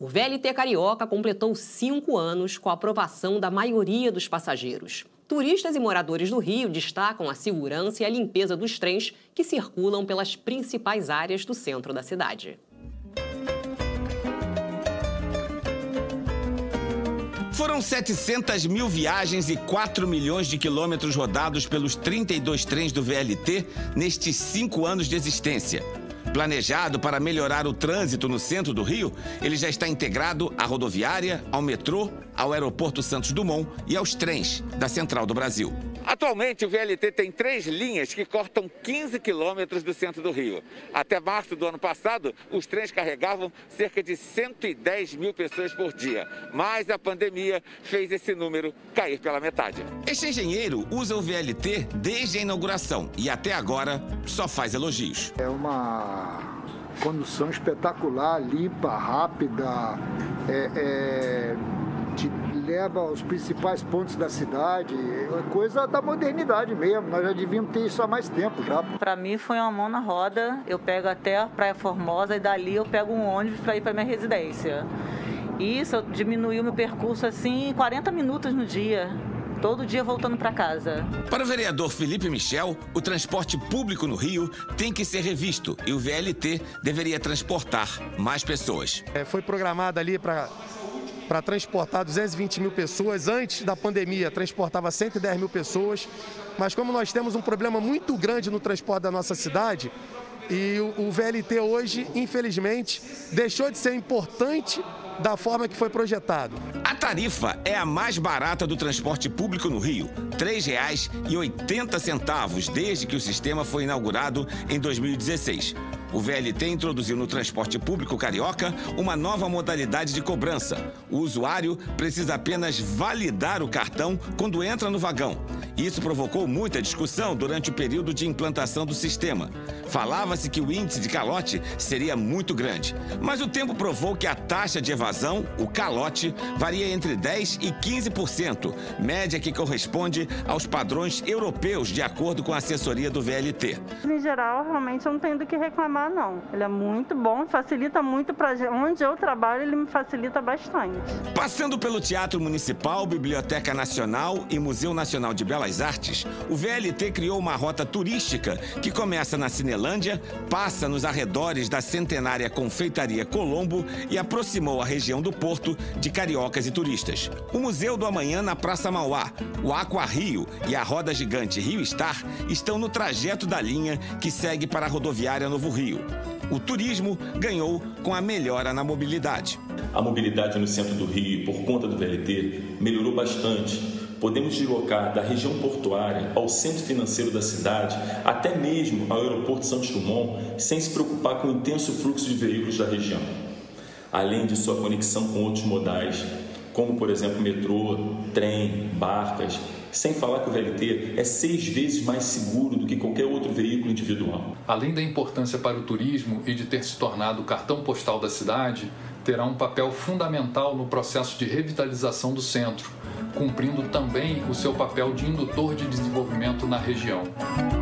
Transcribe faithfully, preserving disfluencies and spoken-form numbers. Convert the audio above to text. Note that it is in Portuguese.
O V L T Carioca completou cinco anos com a aprovação da maioria dos passageiros. Turistas e moradores do Rio destacam a segurança e a limpeza dos trens que circulam pelas principais áreas do centro da cidade. Foram setecentas mil viagens e quatro milhões de quilômetros rodados pelos trinta e dois trens do V L T nestes cinco anos de existência. Planejado para melhorar o trânsito no centro do Rio, ele já está integrado à rodoviária, ao metrô, ao aeroporto Santos Dumont e aos trens da Central do Brasil. Atualmente, o V L T tem três linhas que cortam quinze quilômetros do centro do Rio. Até março do ano passado, os trens carregavam cerca de cento e dez mil pessoas por dia. Mas a pandemia fez esse número cair pela metade. Este engenheiro usa o V L T desde a inauguração e até agora só faz elogios. É uma condução espetacular, limpa, rápida, é, é, te leva aos principais pontos da cidade, é coisa da modernidade mesmo, nós já devíamos ter isso há mais tempo já. Para mim foi uma mão na roda, eu pego até a Praia Formosa e dali eu pego um ônibus para ir para minha residência. E isso diminuiu meu percurso assim em quarenta minutos no dia. Todo dia voltando para casa. Para o vereador Felipe Michel, o transporte público no Rio tem que ser revisto e o V L T deveria transportar mais pessoas. É, foi programado ali para para transportar duzentas e vinte mil pessoas. Antes da pandemia, transportava cento e dez mil pessoas. Mas como nós temos um problema muito grande no transporte da nossa cidade, e o, o V L T hoje, infelizmente, deixou de ser importante da forma que foi projetado. A tarifa é a mais barata do transporte público no Rio, três reais e oitenta centavos, desde que o sistema foi inaugurado em dois mil e dezesseis. O V L T introduziu no transporte público carioca uma nova modalidade de cobrança. O usuário precisa apenas validar o cartão quando entra no vagão. Isso provocou muita discussão durante o período de implantação do sistema. Falava-se que o índice de calote seria muito grande, mas o tempo provou que a taxa de evasão, o calote, varia entre dez por cento e quinze por cento, média que corresponde aos padrões europeus, de acordo com a assessoria do V L T. Em geral, realmente eu não tenho do que reclamar, não. Ele é muito bom, facilita muito para onde eu trabalho, ele me facilita bastante. Passando pelo Teatro Municipal, Biblioteca Nacional e Museu Nacional de Belas Artes, o V L T criou uma rota turística que começa na Cinelândia, passa nos arredores da centenária Confeitaria Colombo e aproximou a região do Porto de cariocas e turistas. O Museu do Amanhã na Praça Mauá, o Aqua Rio e a roda gigante Rio Star estão no trajeto da linha que segue para a rodoviária Novo Rio. O turismo ganhou com a melhora na mobilidade. A mobilidade no centro do Rio, por conta do V L T, melhorou bastante. Podemos deslocar da região portuária ao centro financeiro da cidade, até mesmo ao aeroporto Santos Dumont, sem se preocupar com o intenso fluxo de veículos da região. Além de sua conexão com outros modais, como, por exemplo, metrô, trem, barcas, sem falar que o V L T é seis vezes mais seguro do que qualquer outro veículo individual. Além da importância para o turismo e de ter se tornado o cartão postal da cidade, terá um papel fundamental no processo de revitalização do centro, cumprindo também o seu papel de indutor de desenvolvimento na região.